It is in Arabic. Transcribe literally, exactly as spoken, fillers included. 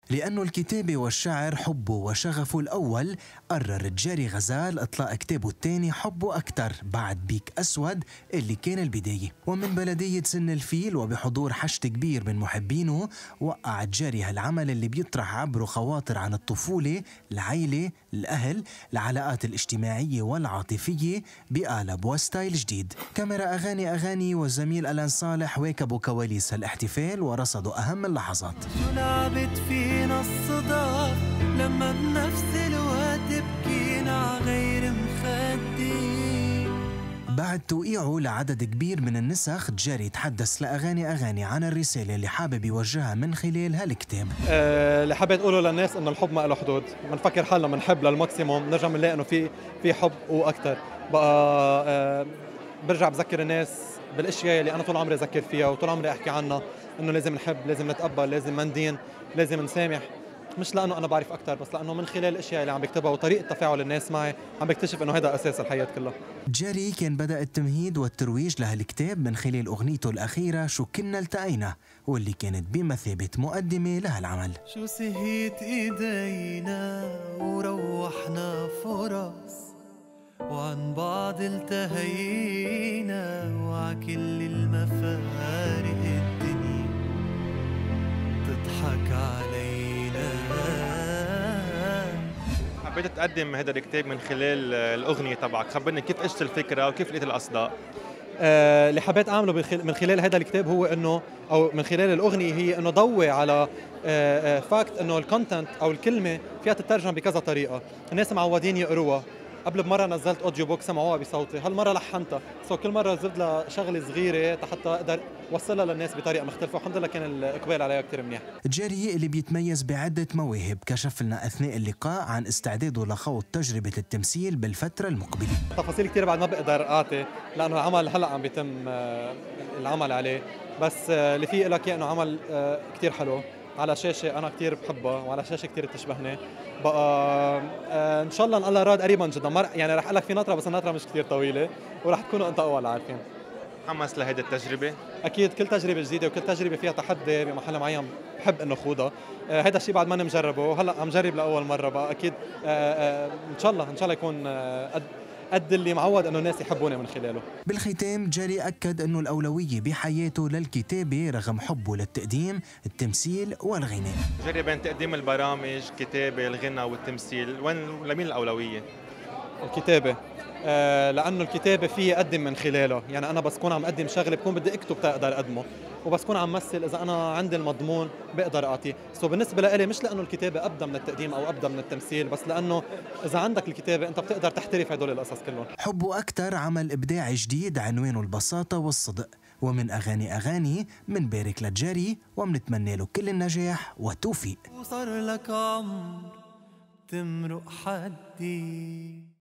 لأنه الكتابة والشعر حبه وشغفه الأول، قرر جاري غزال إطلاق كتابه الثاني حبه أكتر بعد بيك أسود اللي كان البداية. ومن بلدية سن الفيل وبحضور حشد كبير من محبينه، وقع جاري هالعمل اللي بيطرح عبره خواطر عن الطفولة، العيلة، الأهل، العلاقات الاجتماعية والعاطفية بقالب وستايل جديد. كاميرا أغاني أغاني والزميل ألان صالح واكبوا كواليس هالاحتفال ورصدوا أهم اللحظات. شو لعبت فينا الصدف لما بنفس الوقت بكينا عغير مخدي. بعد توقيعه لعدد كبير من النسخ، جاري تحدث لأغاني أغاني عن الرسالة اللي حابب يوجهها من خلال هالكتاب. أه اللي حبيت أقوله للناس إنه الحب ما له حدود، بنفكر حالنا بنحب للماكسيموم، نرجع بنلاقي إنه في في حب وأكثر. بقى أه برجع بذكر الناس بالاشياء اللي انا طول عمري اذكر فيها وطول عمري احكي عنها، انه لازم نحب، لازم نتقبل، لازم ما ندين، لازم نسامح. مش لانه انا بعرف اكثر، بس لانه من خلال الاشياء اللي عم بكتبها وطريقه تفاعل الناس معي عم بكتشف انه هذا اساس الحياه كلها. جاري كان بدأ التمهيد والترويج لهالكتاب من خلال اغنيته الاخيره شو كنا التقينا، واللي كانت بمثابه مقدمه لهالعمل. شو سهيت ايدينا وروحنا فرص وعن بعض التهينا، وعكل المفارق الدنيا تضحك علينا. حبيت تقدم هذا الكتاب من خلال الأغنية تبعك، خبرني كيف اجت الفكرة وكيف لقيت الأصداء؟ آه اللي حبيت أعمله من خلال هذا الكتاب هو إنه، أو من خلال الأغنية، هي إنه ضوي على آه آه فاكت إنه الكونتنت أو الكلمة فيها تترجم بكذا طريقة، الناس معودين يقروها. قبل بمرة نزلت اوديو بوك سمعوها بصوتي، هالمرة لحنتها، سو كل مرة زدت لها شغلة صغيرة حتى اقدر وصلها للناس بطريقة مختلفة، والحمد لله كان الاقبال عليها كثير منيح. جاري اللي بيتميز بعدة مواهب كشف لنا اثناء اللقاء عن استعداده لخوض تجربة التمثيل بالفترة المقبلة. تفاصيل كثير بعد ما بقدر اعطي لانه العمل هلا عم بيتم العمل عليه، بس اللي فيه لك انه عمل كثير حلو على شاشة أنا كتير بحبها وعلى شاشة كتير بتشبهني. بقى آه إن شاء الله إن الله راد قريبا جدا، مر يعني رح أقول لك في نطرة، بس النطرة مش كتير طويلة ورح تكونوا أنت أول عارفين. محمس لهيدي التجربة؟ أكيد كل تجربة جديدة وكل تجربة فيها تحدي بمحل معين بحب إنه خوضها. آه هذا الشيء بعد ما مجربه، هلا عم جرب لأول مرة. بقى أكيد آه آه إن شاء الله إن شاء الله يكون آه قد قد اللي معود انه الناس يحبوني من خلاله. بالختام جاري اكد انه الاولويه بحياته للكتابه رغم حبه للتقديم، التمثيل والغناء. جاري بين تقديم البرامج، كتابه، الغنى والتمثيل، وين لمين الاولويه؟ الكتابه، آه لانه الكتابه فيه اقدم من خلاله، يعني انا بس كون عم اقدم شغله بكون بدي اكتب تقدر اقدمه، وبس كون عم مثل اذا انا عندي المضمون بقدر اعطيه. سو بالنسبه لإلي مش لانه الكتابه ابدا من التقديم او ابدا من التمثيل، بس لانه اذا عندك الكتابه انت بتقدر تحترف هدول القصص كلهم. حبه اكثر عمل ابداعي جديد عنوانه البساطه والصدق، ومن اغاني اغاني منبارك لجاري ومنتمنى له كل النجاح والتوفيق. وصار لك عمر تمرق حدي.